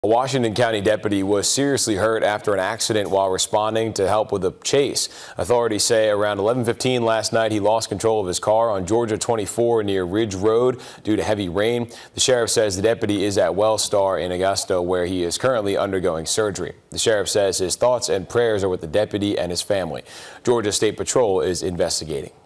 A Washington County deputy was seriously hurt after an accident while responding to help with a chase. Authorities say around 11:15 last night he lost control of his car on Georgia 24 near Ridge Road due to heavy rain. The sheriff says the deputy is at Wellstar in Augusta, where he is currently undergoing surgery. The sheriff says his thoughts and prayers are with the deputy and his family. Georgia State Patrol is investigating.